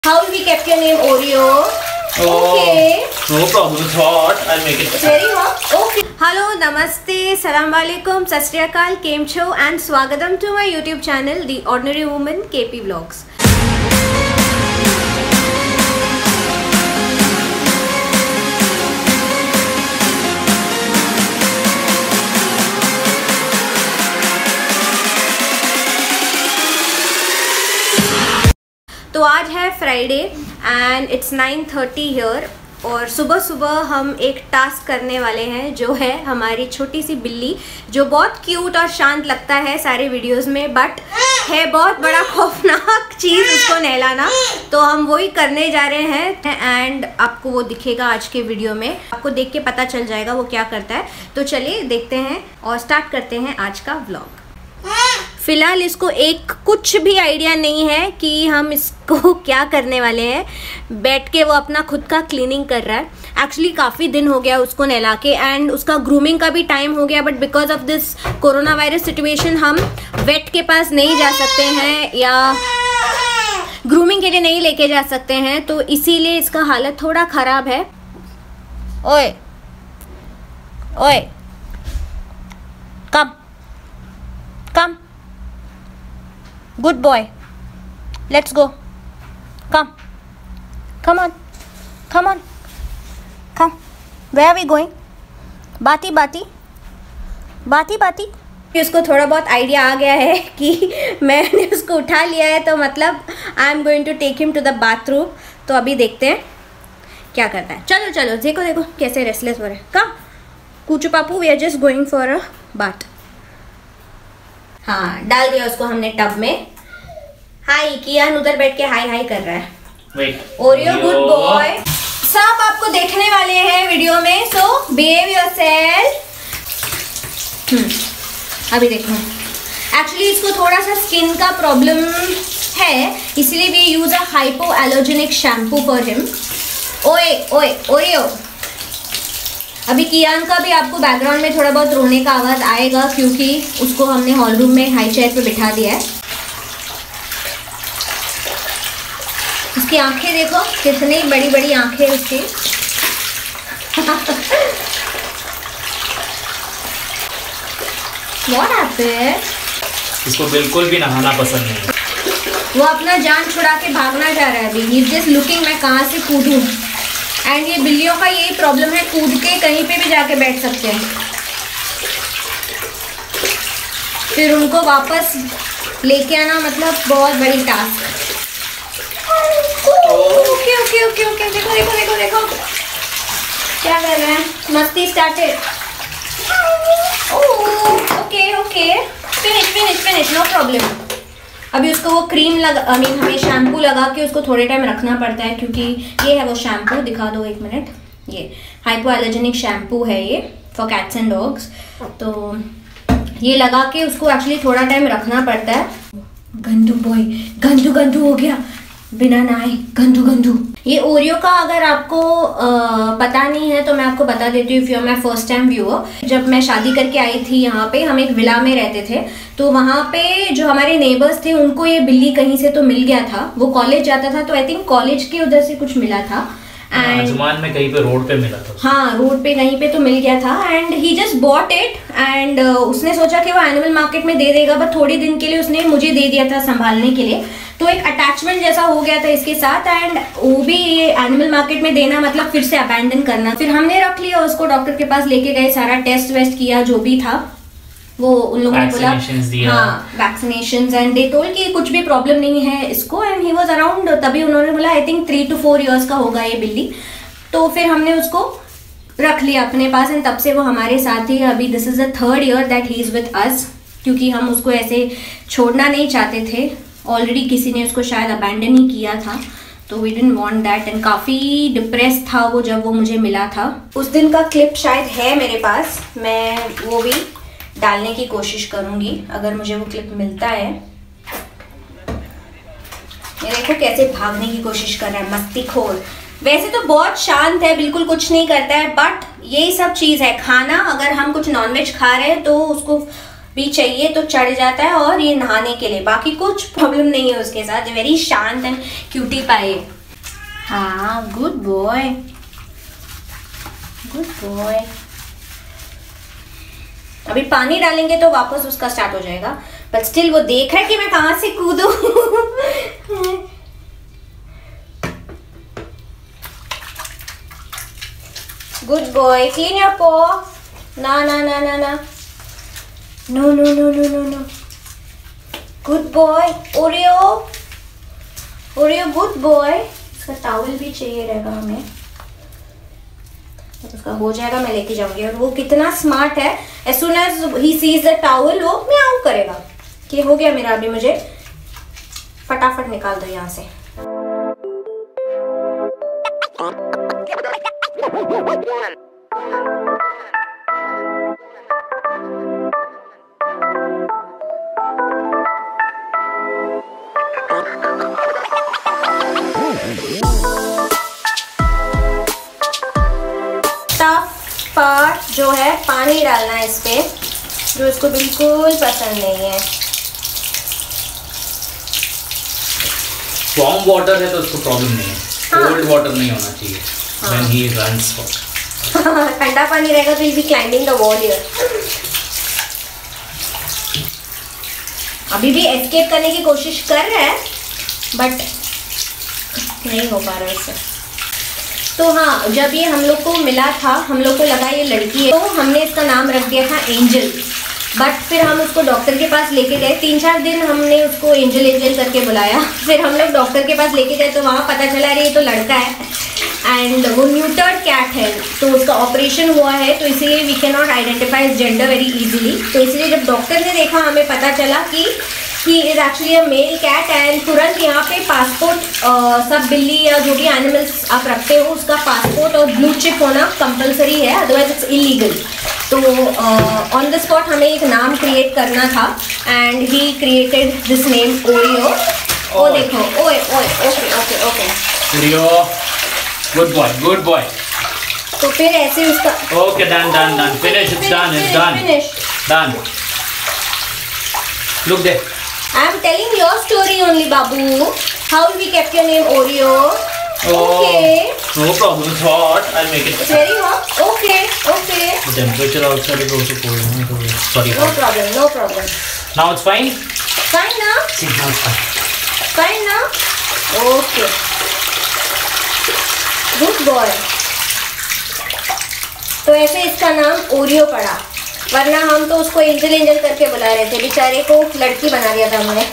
How we kept your name Oreo? Okay. No problem. It's hot. I'll make it. Very hot. Okay. Hello, Namaste, Salam Alaikum, Sat Shri Akal, Kem Chho, and Swagatam to my YouTube channel, The Ordinary Woman KP Vlogs. तो आज है Friday and it's 9:30 here और सुबह सुबह हम एक task करने वाले हैं जो है हमारी छोटी सी बिल्ली जो बहुत क्यूट और शांत लगता है सारे वीडियोस में, बट है बहुत बड़ा खौफनाक चीज़ उसको नहलाना। तो हम वही करने जा रहे हैं एंड आपको वो दिखेगा आज के वीडियो में, आपको देख के पता चल जाएगा वो क्या करता है। तो चलिए देखते हैं और स्टार्ट करते हैं आज का व्लॉग। फिलहाल इसको एक कुछ भी आइडिया नहीं है कि हम इसको क्या करने वाले हैं। बैठ के वो अपना खुद का क्लीनिंग कर रहा है। एक्चुअली काफ़ी दिन हो गया उसको नहला के एंड उसका ग्रूमिंग का भी टाइम हो गया, but because of this corona virus situation हम वेट के पास नहीं जा सकते हैं या ग्रूमिंग के लिए नहीं लेके जा सकते हैं, तो इसीलिए इसका हालत थोड़ा ख़राब है। ओए ओए कम कम, good boy, let's go, come on, come, where are we going? बाती उसको थोड़ा बहुत आइडिया आ गया है कि मैंने उसको उठा लिया है, तो मतलब I am going to take him to the bathroom. तो अभी देखते हैं क्या करता है। चलो चलो देखो कैसे रेस्टलेस हो रहे हैं। कम कूचू पापू, we are just going for a bath. हाँ, डाल दिया उसको हमने टब में। हाय कियान उधर बैठ के हाय हाय कर रहा है। Oreo good boy. सब आपको देखने वाले हैं वीडियो में, सो बिहेव योरसेल्फ। अभी देखो, एक्चुअली इसको थोड़ा सा स्किन का प्रॉब्लम है, इसलिए we use a hypo allergenic shampoo for him. ओए ओए ओरियो। अभी कियान का भी आपको बैकग्राउंड में थोड़ा बहुत रोने का आवाज़ आएगा क्योंकि उसको हमने हॉल रूम में हाई चेयर पे बिठा दिया है। उसकी आंखें देखो कितनी बड़ी बड़ी आंखें उसकी। What happened? इसको बिल्कुल भी नहाना पसंद नहीं है। वो अपना जान छुड़ा के भागना चाह रहा है अभी। He's just looking मैं कहाँ से कूदूं। एंड ये बिल्लियों का यही प्रॉब्लम है, कूद के कहीं पे भी जाके बैठ सकते हैं, फिर उनको वापस लेके आना मतलब बहुत बड़ी task. Okay okay okay okay, देखो देखो देखो देखो क्या कर रहे हैं, मस्ती started. Okay okay, finish, no problem. अभी उसको वो क्रीम लगा, हमें शैम्पू लगा के उसको थोड़े टाइम रखना पड़ता है क्योंकि ये है वो शैम्पू, दिखा दो एक मिनट। ये हाइपो एलर्जेनिक शैम्पू है ये फॉर कैट्स एंड डॉग्स। तो ये लगा के उसको एक्चुअली थोड़ा टाइम रखना पड़ता है। गंदू बॉय, गंदू हो गया बिना नहाए, गंदू। ये ओरियो का अगर आपको पता नहीं है तो मैं आपको बता देती हूँ, if you are my first time viewer. जब मैं शादी करके आई थी यहाँ पे, हम एक विला में रहते थे, तो वहाँ पे जो हमारे नेबर्स थे उनको ये बिल्ली कहीं से तो मिल गया था। वो कॉलेज जाता था तो आई थिंक कॉलेज के उधर से कुछ मिला था एंड में कहीं पे रोड पे मिला था। हाँ, रोड पे कहीं पे तो मिल गया था and he just bought it and उसने सोचा कि वो एनिमल मार्केट में दे देगा, बट थोड़े दिन के लिए उसने मुझे दे दिया था संभालने के लिए। तो एक अटैचमेंट जैसा हो गया था इसके साथ एंड वो भी ये एनिमल मार्केट में देना मतलब फिर से अबैंडन करना। फिर हमने रख लिया उसको, डॉक्टर के पास लेके गए, सारा टेस्ट वेस्ट किया जो भी था वो उन लोगों ने बोला, हाँ वैक्सीनेशंस, एंड दे टोल्ड कि कुछ भी प्रॉब्लम नहीं है इसको। एंड ही वाज अराउंड, तभी उन्होंने बोला आई थिंक 3 to 4 इयर्स का होगा ये बिल्ली। तो फिर हमने उसको रख लिया अपने पास एंड तब से वो हमारे साथ ही। अभी this is the 3rd year that he is with us, क्योंकि हम उसको ऐसे छोड़ना नहीं चाहते थे। ऑलरेडी किसी ने उसको शायद अबैंडन ही किया था, तो we didn't want that. And काफ़ी डिप्रेस था वो जब वो मुझे मिला था। उस दिन का क्लिप शायद है मेरे पास, मैं वो भी डालने की कोशिश करूँगी अगर मुझे वो क्लिप मिलता है। ये देखो कैसे भागने की कोशिश कर रहा है, मस्तीखोर। वैसे तो बहुत शांत है, बिल्कुल कुछ नहीं करता है, बट यही सब चीज़ है। खाना, अगर हम कुछ नॉनवेज खा रहे हैं तो उसको भी चाहिए तो चढ़ जाता है, और ये नहाने के लिए, बाकी कुछ प्रॉब्लम नहीं है उसके साथ। वेरी शांत एंड क्यूटी पाई। हाँ, गुड बॉय, गुड बॉय। अभी पानी डालेंगे तो वापस उसका स्टार्ट हो जाएगा, बट स्टिल वो देख रहा है कि मैं कहां से कूदूं। Good boy, clean your paw. ना ना ना ना ना, no no no no no no. Good boy Oreo, Oreo good boy. इसका टॉवल भी चाहिए रहेगा हमें, तो उसका हो जाएगा, मैं लेके जाऊंगी। और वो कितना स्मार्ट है, as soon as he sees the towel वो म्याऊ करेगा कि हो गया मेरा, अभी मुझे फटाफट निकाल दो यहाँ से। पार्ट जो है पानी डालना है इस पे, जो इसको बिल्कुल पसंद नहीं है। वार्म वाटर है तो उसको प्रॉब्लम नहीं है, कोल्ड वाटर नहीं होना चाहिए when he runs for। ठंडा पानी रहेगा तो easy climbing the wall here. अभी भी एस्केप करने की कोशिश कर रहा है, बट नहीं हो पा रहा है इससे। तो हाँ, जब ये हम लोग को मिला था, हम लोग को लगा ये लड़की है, तो हमने इसका नाम रख दिया था एंजल। बट फिर हम उसको डॉक्टर के पास लेके गए, 3-4 दिन हमने उसको एंजल एंजल करके बुलाया। फिर हम लोग डॉक्टर के पास लेके गए तो वहाँ पता चला अरे ये तो लड़का है, एंड वो न्यूटर्ड कैट है, तो उसका ऑपरेशन हुआ है, तो इसीलिए we can not identify his gender very easily. तो इसलिए जब डॉक्टर ने देखा, हमें पता चला कि he is actually a male cat, and तुरंत यहाँ पे पासपोर्ट, सब बिल्ली या जो भी एनिमल्स आप रखते हो उसका पासपोर्ट और ब्लू चिप होना कंपलसरी है, अदरवाइज इट्स इलीगल। तो ऑन द स्पॉट हमें एक नाम क्रिएट करना था, and he created this name Oreo. ओ देखो, ओए ओए, okay okay okay, Oreo good boy, good boy. तो फिर ऐसे उसका okay, done done done, finish, it's done, it's done, done. Look there, I am telling your story only, Babu. How we kept your name Oreo? Okay. No problem. It's hot. I'll make it. It's very hot. Okay. Okay. The temperature outside is also cold. Sorry. No problem. No problem. Now it's fine. Fine now. See, now it's fine. Fine now. Okay. Good boy. तो ऐसे इसका नाम Oreo पड़ा, वरना हम तो उसको angel angel करके बुला रहे थे, बेचारे को लड़की बना दिया था हमने।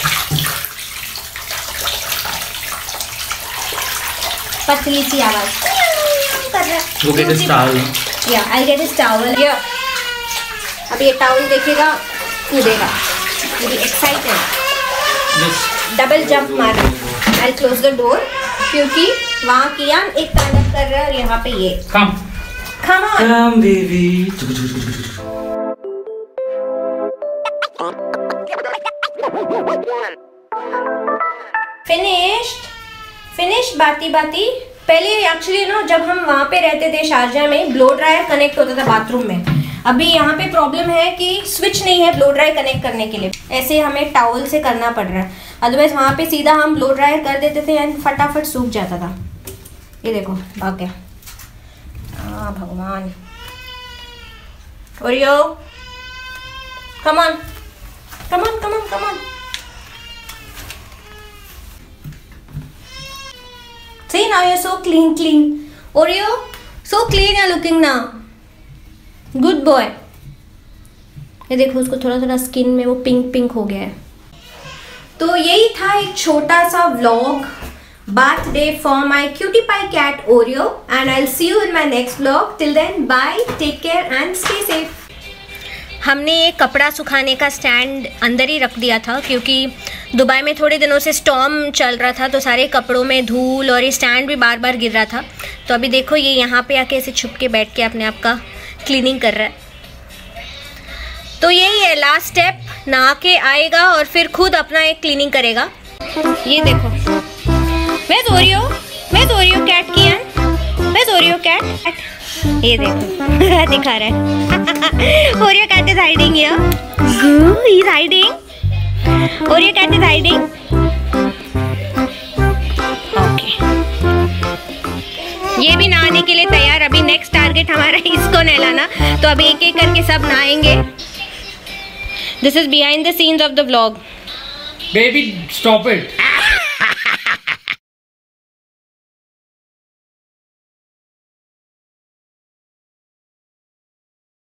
पतली सी आवाज कर रहा है। Go get his towel. Yeah, I'll get his towel. Yeah. अब ये टावल देखेगा, कूदेगा, ये एक्साइटेड, डबल जंप मारना। I'll close the door, क्योंकि वहाँ कियान एक तांडव कर रहा है और यहाँ पे ये। Come. Come on. Come, baby. Finish बाती बाती। पहले एक्चुअली ना, जब हम वहाँ पे रहते थे शारजा में, ब्लो ड्रायर कनेक्ट होता था बाथरूम में। अभी यहाँ पे प्रॉब्लम है कि स्विच नहीं है ब्लो ड्रायर कनेक्ट करने के लिए, ऐसे हमें टॉवल से करना पड़ रहा है। अदरवाइज वहाँ पे सीधा हम ब्लो ड्रायर कर देते थे एंड फटाफट सूख जाता था। ये देखो भाग गया। हाँ भगवान। Oreo come on come on come on come on. See, now you're so clean. Oreo, so clean you're looking now. Good boy. ये देखो उसको थोड़ा थोड़ा स्किन में वो पिंक हो गया है। तो यही था एक छोटा सा vlog, birthday for my cutie pie cat Oreo, and I'll see you in my next vlog. Till then, bye, take care and stay safe. हमने ये कपड़ा सुखाने का स्टैंड अंदर ही रख दिया था, क्योंकि दुबई में थोड़े दिनों से स्टॉर्म चल रहा था, तो सारे कपड़ों में धूल और ये स्टैंड भी बार बार गिर रहा था। तो अभी देखो ये यहाँ पे आके ऐसे छुप के बैठ के अपने आप का क्लीनिंग कर रहा है। तो यही है लास्ट स्टेप, नहा के आएगा और फिर खुद अपना एक क्लीनिंग करेगा। ये देखो, Where's Oreo? Where's Oreo cat, Kian? Where's Oreo cat? ये देखो दिखा रहा है। Oreo cat is hiding here. He is hiding. Oreo cat is hiding. Okay, ये भी नहाने के लिए तैयार। अभी नेक्स्ट टारगेट हमारा इसको नहलाना, तो अभी एक एक करके सब नहाएंगे। This is behind the scenes of the vlog. Baby stop it.